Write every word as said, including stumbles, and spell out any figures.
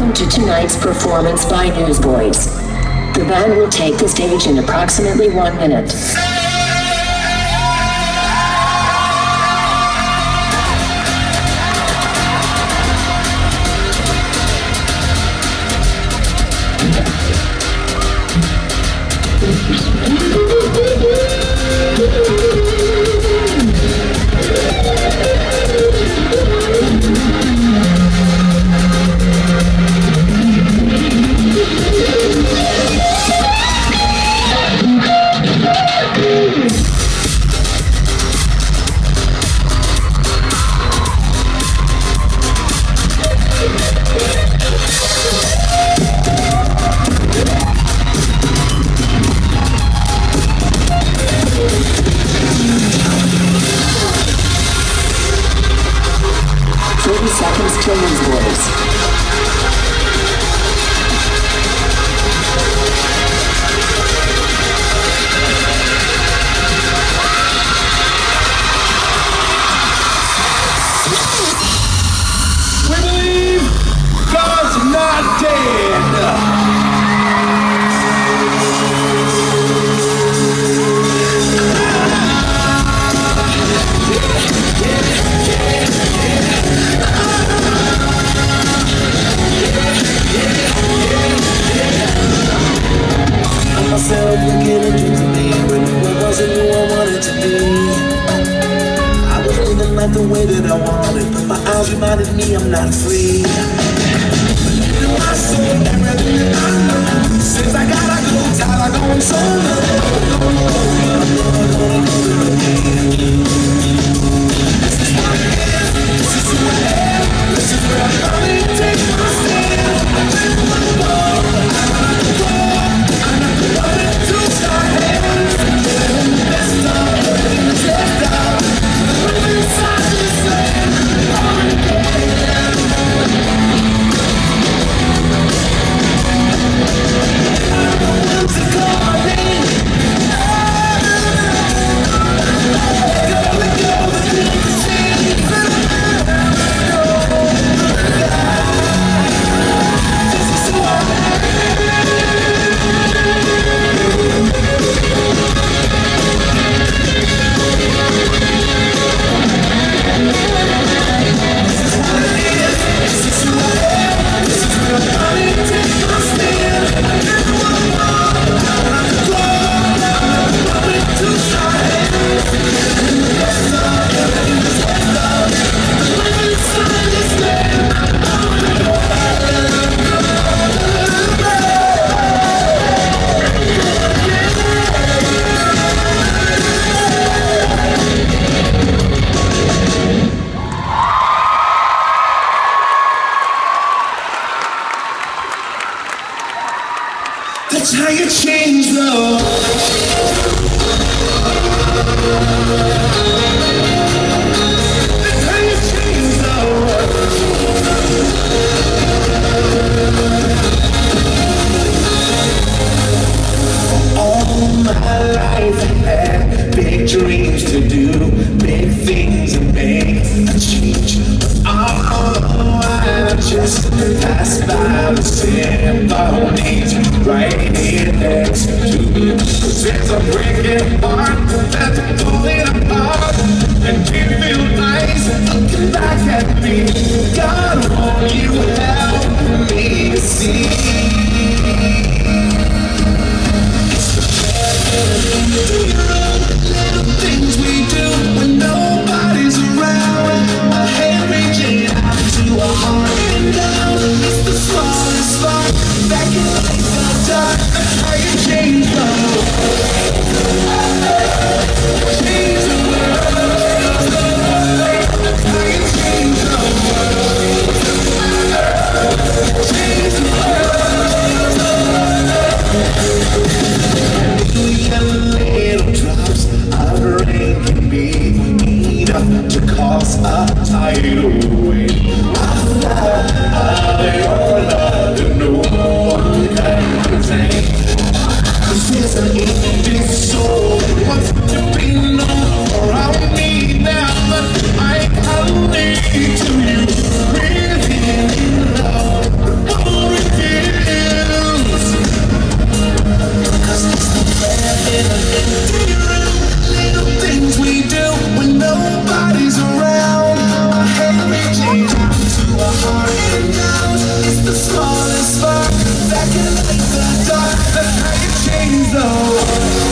Welcome to tonight's performance by Newsboys. The band will take the stage in approximately one minute. thirty seconds till Newsboys. Looking into me when I wasn't who I wanted to be. I was living life the way that I wanted, but my eyes reminded me I'm not free. But my soul, everything that I know, since I gotta go, tired of going solo. This is what it is, this is who I am, this is where I'm gonna take my stand. I take my ball, I gotta go. That's how you change the world. That's how you change the world. All my life I had big dreams to do, big things and make a change. Oh, I just passed by the symphonies right here next to me. Since I'm breaking heart, that's pulling apart, and it feels nice looking back at me. God, won't you help me to see? Little things we do when nobody's around, a hand reaching out to a heart and down. It's the smallest spark that can light the dark. That's how you change the world. Change the world. That's how you change the world. Change the world. small and spark that can light the dark. That's how you change the world.